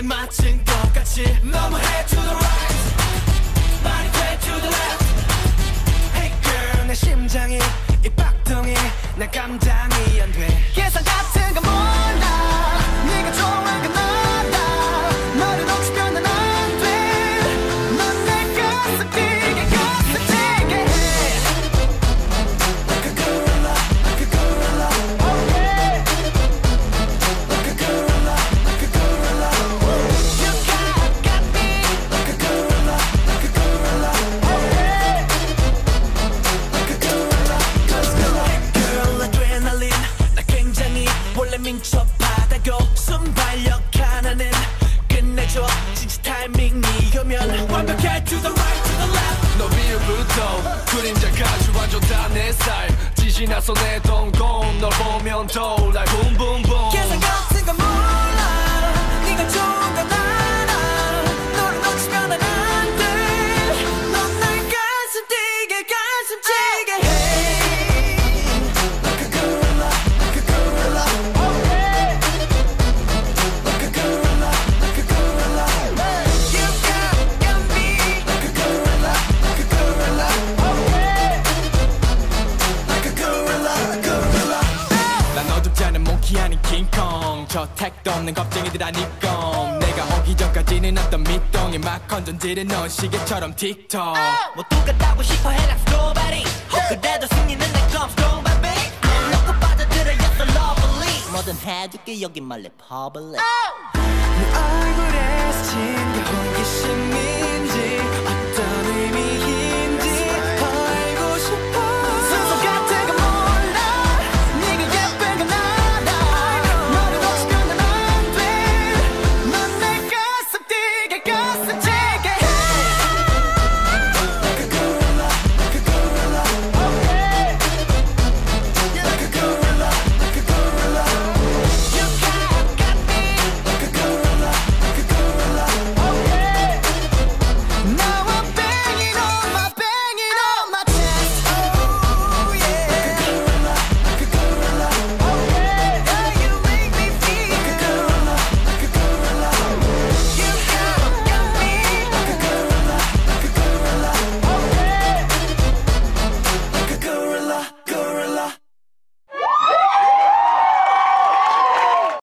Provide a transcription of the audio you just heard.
맞춘 것 같이 너무 head to the right 많이 head to the left Hey girl 내 심장이 이 박동이 난 감당이 안 돼 계산 같은 건 몰라 네가 좋아한 건 알아 너를 놓치면 난 안 돼 넌 내 가슴 뛰게 가슴 뛰게 해 Like a gorilla like a gorilla oh yeah Like a gorilla like a gorilla You got me Like a gorilla like a gorilla oh yeah Like a gorilla Girl adrenaline 나 굉장히 원래 민첩하다고 순발력 하나는 끝내줘 진짜 타이밍이면 완벽해 to the right to the left 너 위로부터 그림자까지 완전 다 내 스타일 지시 나서 내 동공 널 보면 떠올라 boom boom boom 계산 같은 건 몰라 네가 좋은 건 알아 너를 놓치면 난 안 돼 넌 날 가슴 뛰게 가슴 뛰게 해 Like a gorilla like a gorilla oh yeah Like a gorilla like a gorilla You got me Like a gorilla like a gorilla oh yeah Like a gorilla gorilla 난 어둡지 않은 몽키 아닌 킹콩 저 택도 없는 겁쟁이들 아니건 내가 오기 전까지는 어떤 밑동에 막 건전지를 넣은 시계처럼 틱톡 모두가 따고 싶어 해 like strawberry 그래도 승리는 내 껌 strong baby 안 놓고 빠져들어 you're so lovely 뭐든 해줄게 여기 말래 public 네 얼굴에 스친 게